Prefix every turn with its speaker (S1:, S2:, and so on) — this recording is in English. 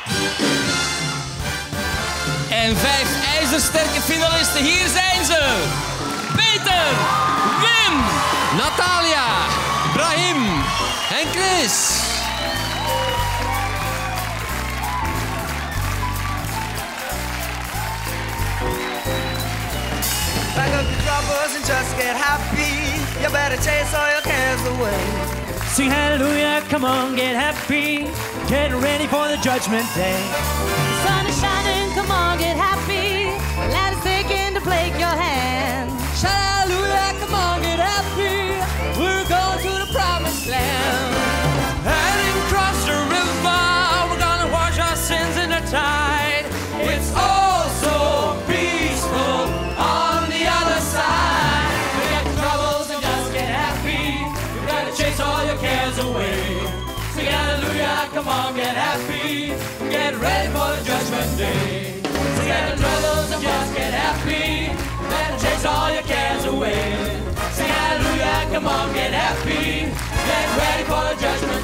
S1: En 5 ijzersterke finalisten, hier zijn ze. Peter, Wim, Natalia, Brahim en Chris.
S2: Pack up your troubles and just get happy. You better chase all your cares away.
S3: Sing hallelujah, come on, get happy. Getting ready for the judgment day.
S4: The sun is shining, come on, get happy. The light is taking to plague your hand.
S1: Shout hallelujah, come on, get happy. We're going to the promised land. Heading across the river, we're gonna wash our sins in the tide. It's all so peaceful on the other side. Forget your troubles and just get happy. You gotta chase all your cares away. Sing hallelujah, come on, get happy. Get ready for the judgment day. Forget your troubles and just get happy. Better chase all your cares away. Sing hallelujah, come on, get happy. Get ready for the judgment day.